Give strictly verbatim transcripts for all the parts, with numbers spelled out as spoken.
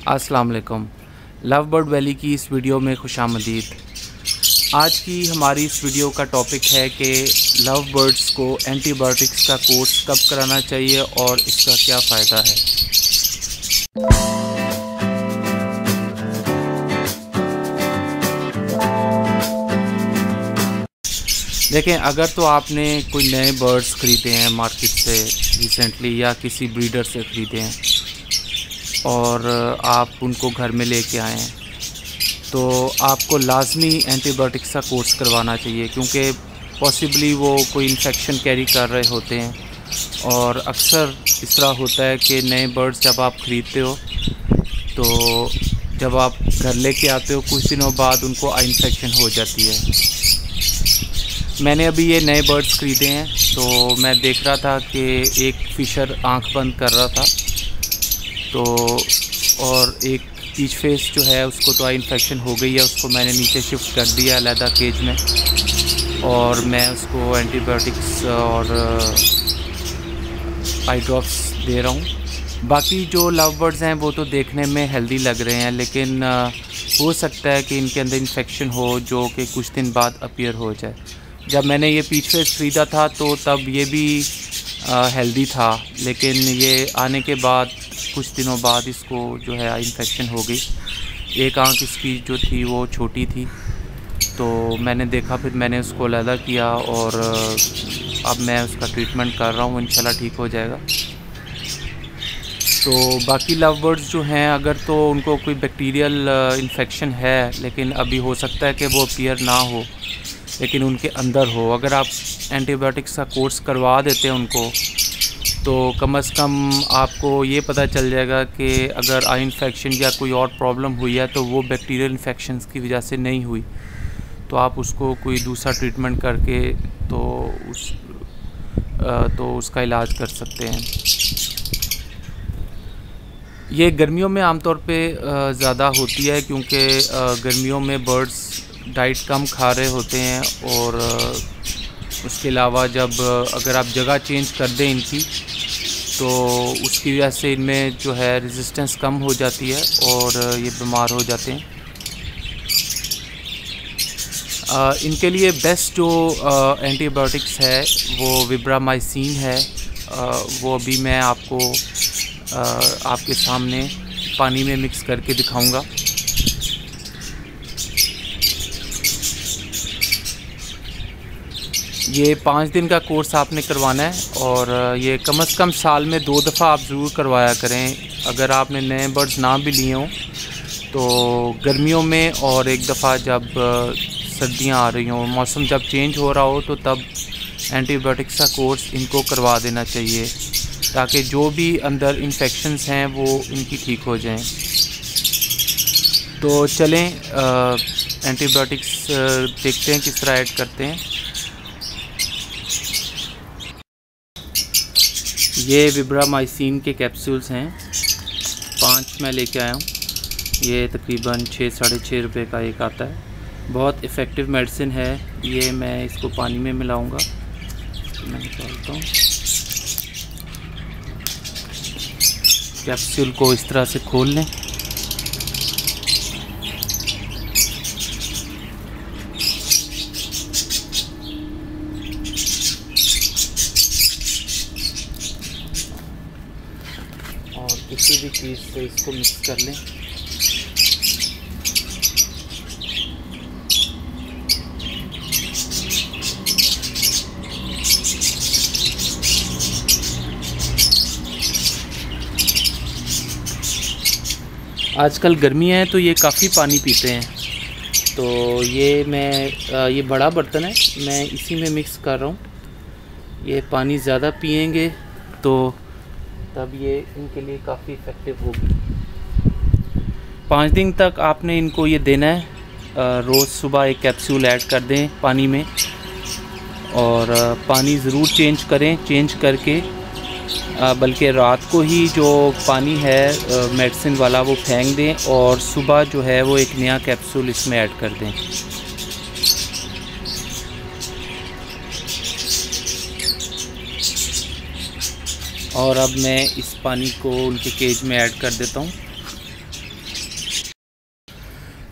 अस्सलाम वालेकुम। Love bird valley की इस वीडियो में खुशामदीद। आज की हमारी इस वीडियो का टॉपिक है कि लव बर्ड्स को एंटीबायोटिक्स का कोर्स कब कराना चाहिए और इसका क्या फ़ायदा है। देखें, अगर तो आपने कोई नए बर्ड्स ख़रीदे हैं मार्केट से रिसेंटली या किसी ब्रीडर से ख़रीदे हैं और आप उनको घर में लेके आए हैं, तो आपको लाजमी एंटीबायोटिक्स का कोर्स करवाना चाहिए, क्योंकि पॉसिबली वो कोई इन्फेक्शन कैरी कर रहे होते हैं। और अक्सर इस तरह होता है कि नए बर्ड्स जब आप ख़रीदते हो तो जब आप घर लेके आते हो कुछ दिनों बाद उनको आई इन्फेक्शन हो जाती है। मैंने अभी ये नए बर्ड्स ख़रीदे हैं, तो मैं देख रहा था कि एक फ़िशर आँख बंद कर रहा था, तो और एक पीच फेस जो है उसको तो आई इन्फेक्शन हो गई है। उसको मैंने नीचे शिफ्ट कर दिया अलहदा केज में, और मैं उसको एंटीबायोटिक्स और आई ड्रॉप्स दे रहा हूँ। बाकी जो लव बर्ड्स हैं वो तो देखने में हेल्दी लग रहे हैं, लेकिन हो सकता है कि इनके अंदर इन्फेक्शन हो जो कि कुछ दिन बाद अपीयर हो जाए। जब मैंने ये पीच फेस ख़रीदा था तो तब ये भी हेल्दी था, लेकिन ये आने के बाद कुछ दिनों बाद इसको जो है इन्फेक्शन हो गई। एक आंख इसकी जो थी वो छोटी थी, तो मैंने देखा, फिर मैंने उसको अलहदा किया और अब मैं उसका ट्रीटमेंट कर रहा हूँ, इंशाल्लाह ठीक हो जाएगा। तो बाकी लव बर्ड्स जो हैं, अगर तो उनको कोई बैक्टीरियल इन्फेक्शन है, लेकिन अभी हो सकता है कि वो अपीयर ना हो, लेकिन उनके अंदर हो, अगर आप एंटीबायोटिक्स का कोर्स करवा देते हैं उनको, तो कम अज़ कम आपको ये पता चल जाएगा कि अगर आई इन्फेक्शन या कोई और प्रॉब्लम हुई है तो वो बैक्टीरियल इन्फेक्शंस की वजह से नहीं हुई, तो आप उसको कोई दूसरा ट्रीटमेंट करके तो उस तो उसका इलाज कर सकते हैं। ये गर्मियों में आमतौर पे ज़्यादा होती है, क्योंकि गर्मियों में बर्ड्स डाइट कम खा रहे होते हैं, और उसके अलावा जब अगर आप जगह चेंज कर दें इनकी, तो उसकी वजह से इनमें जो है रेजिस्टेंस कम हो जाती है और ये बीमार हो जाते हैं। आ, इनके लिए बेस्ट जो एंटीबायोटिक्स है वो विब्रामाइसिन है। आ, वो अभी मैं आपको आ, आपके सामने पानी में मिक्स करके दिखाऊंगा। ये पाँच दिन का कोर्स आपने करवाना है, और ये कम से कम साल में दो दफ़ा आप ज़रूर करवाया करें। अगर आपने नए बर्ड्स ना भी लिए हों तो गर्मियों में, और एक दफ़ा जब सर्दियां आ रही हों, मौसम जब चेंज हो रहा हो, तो तब एंटीबायोटिक्स का कोर्स इनको करवा देना चाहिए, ताकि जो भी अंदर इन्फेक्शंस हैं वो इनकी ठीक हो जाएं। तो चलें एंटीबायोटिक्स देखते हैं किस तरह ऐड करते हैं। ये विब्रामाइसिन के कैप्सूल्स हैं, पाँच मैं लेके आया हूँ। ये तकरीबन छः साढ़े छः रुपये का एक आता है। बहुत इफ़ेक्टिव मेडिसिन है ये। मैं इसको पानी में मिलाऊंगा, मैं निकालता हूँ। कैप्सूल को इस तरह से खोल लें, और किसी भी चीज़ से इसको मिक्स कर लें। आजकल गर्मियाँ हैं तो ये काफ़ी पानी पीते हैं, तो ये मैं ये बड़ा बर्तन है, मैं इसी में मिक्स कर रहा हूँ। ये पानी ज़्यादा पिएंगे तो तब ये इनके लिए काफ़ी इफ़ेक्टिव होगी। पाँच दिन तक आपने इनको ये देना है। रोज़ सुबह एक कैप्सूल ऐड कर दें पानी में, और पानी ज़रूर चेंज करें। चेंज करके बल्कि रात को ही जो पानी है मेडिसिन वाला वो फेंक दें, और सुबह जो है वो एक नया कैप्सूल इसमें ऐड कर दें। और अब मैं इस पानी को उनके केज में ऐड कर देता हूँ।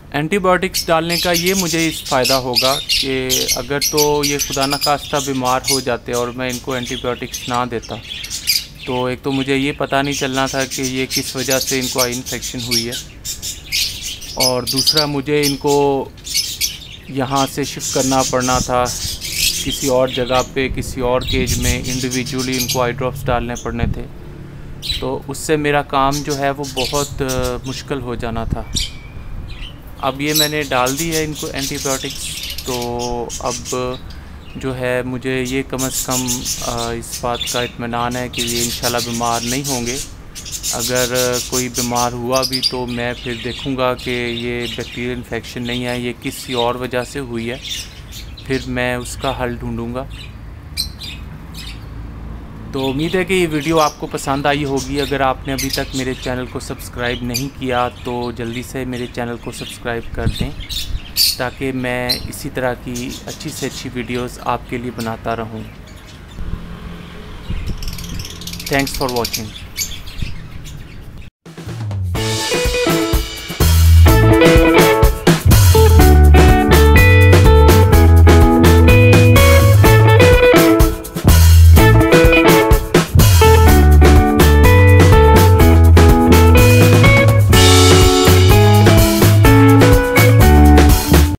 एंटीबायोटिक्स डालने का ये मुझे इस फ़ायदा होगा कि अगर तो ये खुदा न खास्ता बीमार हो जाते और मैं इनको एंटीबायोटिक्स ना देता, तो एक तो मुझे ये पता नहीं चलना था कि ये किस वजह से इनको आई इन्फेक्शन हुई है, और दूसरा मुझे इनको यहाँ से शिफ्ट करना पड़ना था किसी और जगह पे, किसी और केज में इंडिविजुअली इनको आई ड्रॉप्स डालने पड़ने थे। तो उससे मेरा काम जो है वो बहुत मुश्किल हो जाना था। अब ये मैंने डाल दी है इनको एंटीबायोटिक्स, तो अब जो है मुझे ये कम से कम इस बात का इत्मीनान है कि ये इंशाल्लाह बीमार नहीं होंगे। अगर कोई बीमार हुआ भी तो मैं फिर देखूंगा कि ये बैक्टीरियल इन्फेक्शन नहीं है, ये किसी और वजह से हुई है, फिर मैं उसका हल ढूंढूंगा। तो उम्मीद है कि ये वीडियो आपको पसंद आई होगी। अगर आपने अभी तक मेरे चैनल को सब्सक्राइब नहीं किया तो जल्दी से मेरे चैनल को सब्सक्राइब कर दें, ताकि मैं इसी तरह की अच्छी से अच्छी वीडियोस आपके लिए बनाता रहूं। Thanks for watching.